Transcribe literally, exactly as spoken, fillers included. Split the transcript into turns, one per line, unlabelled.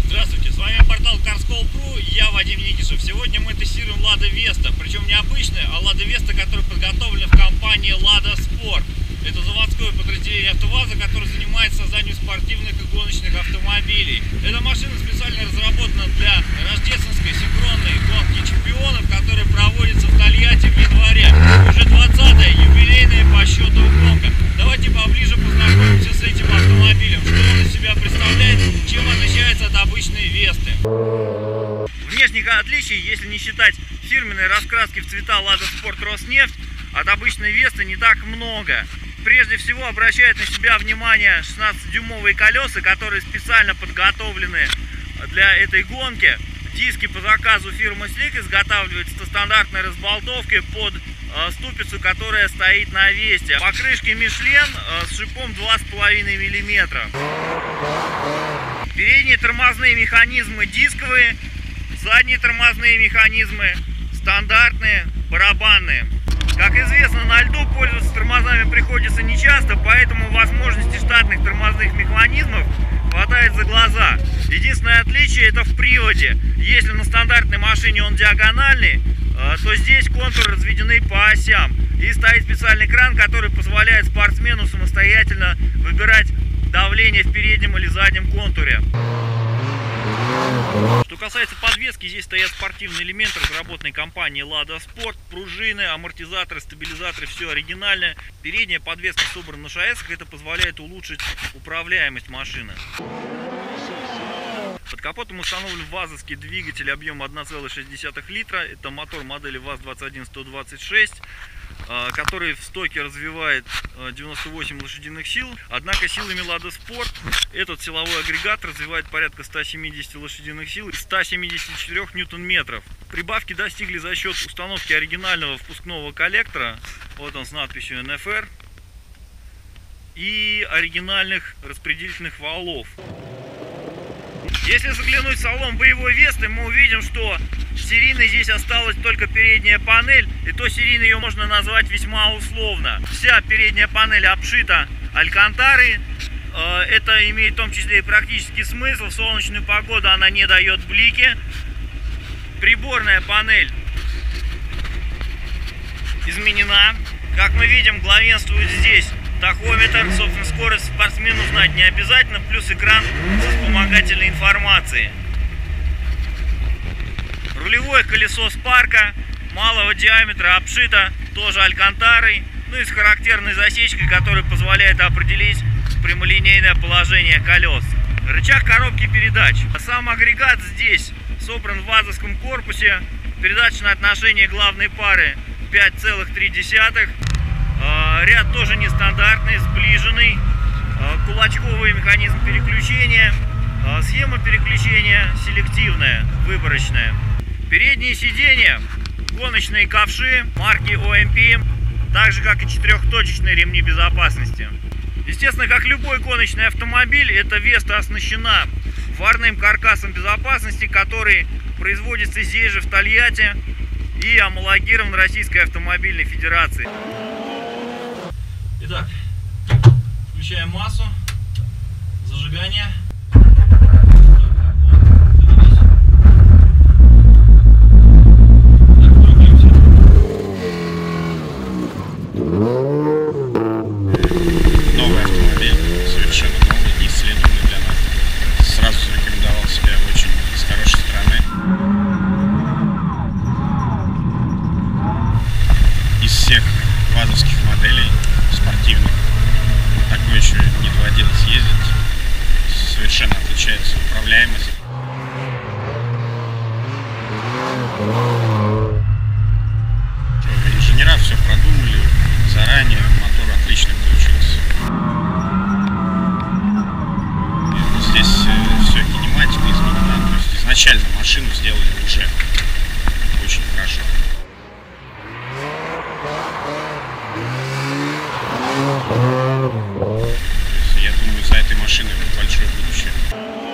Здравствуйте, с вами портал Carskol точка ру, я Вадим Никишев. Сегодня мы тестируем Lada Vesta, причем не обычная, а Lada Vesta, которая подготовлена в компании Lada Sport. Это заводское подразделение АвтоВАЗа, которое занимается созданием спортивных и гоночных автомобилей. Эта машина специально разработана для рождественской синхронной гонки чемпионов, которая проводится в Тольятти в январе. Уже двадцатая юбилейная по счету гонка. Давайте поближе познакомимся с этим автомобилем, что он из себя представляет, чем отличается от обычной Весты. Внешних отличий, если не считать фирменной раскраски в цвета Lada Sport Роснефть, от обычной Весты не так много. Прежде всего обращает на себя внимание шестнадцатидюймовые колеса, которые специально подготовлены для этой гонки. Диски по заказу фирмы Slick изготавливаются со стандартной разболтовкой под э, ступицу, которая стоит на Весте. Покрышки Michelin э, с шипом два с половиной миллиметра. Передние тормозные механизмы дисковые, задние тормозные механизмы стандартные, барабанные. Как известно, на льду пользоваться тормозами приходится нечасто, поэтому возможности штатных тормозных механизмов хватает за глаза. Единственное отличие это в приводе. Если на стандартной машине он диагональный, то здесь контуры разведены по осям. И стоит специальный кран, который позволяет спортсмену самостоятельно выбирать давление в переднем или заднем контуре. Что касается подвески, здесь стоят спортивные элементы, разработанные компанией Lada Sport, пружины, амортизаторы, стабилизаторы, все оригинальное. Передняя подвеска собрана на шаэсках, это позволяет улучшить управляемость машины. Под капотом установлен вазовский двигатель объемом одна целая шесть десятых литра. Это мотор модели ВАЗ двадцать один сто двадцать шесть, который в стоке развивает девяносто восемь лошадиных сил. Однако силами Lada Sport этот силовой агрегат развивает порядка ста семидесяти лошадиных сил и ста семидесяти четырёх ньютон-метров. Прибавки достигли за счет установки оригинального впускного коллектора, вот он с надписью эн эф эр, и оригинальных распределительных валов. Если заглянуть в салон боевой Весты, мы увидим, что серийной здесь осталась только передняя панель, и то серийной ее можно назвать весьма условно. Вся передняя панель обшита алькантарой. Это имеет в том числе и практический смысл. В солнечную погоду она не дает блики. Приборная панель изменена. Как мы видим, главенствует здесь тахометр. Собственно, скорость спортсмену знать не обязательно. Плюс экран со вспомогательной информацией. Рулевое колесо Спарка малого диаметра обшито тоже алькантарой, ну и с характерной засечкой, которая позволяет определить прямолинейное положение колес. Рычаг коробки передач. Сам агрегат здесь собран в вазовском корпусе. Передаточное отношение главной пары пять целых три десятых. Ряд тоже нестандартный, сближенный. Кулачковый механизм переключения. Схема переключения селективная, выборочная. Передние сиденья, гоночные ковши марки о эм пи, так же как и четырехточечные ремни безопасности. Естественно, как любой гоночный автомобиль, эта Веста оснащена варным каркасом безопасности, который производится здесь же в Тольятти и амалогирован Российской автомобильной федерации. Итак, включаем массу, зажигание.
Новый автомобиль, совершенно новый, исследованный для нас. Сразу зарекомендовал себя очень с хорошей стороны. Из всех вазовских моделей спортивных такой еще не доводилось ездить. Совершенно отличается управляемость. Инженера все продумали заранее, мотор отлично получился. Здесь все кинематика изменена, то есть изначально машину сделали уже очень хорошо. То есть, я думаю, за этой машиной большое будущее.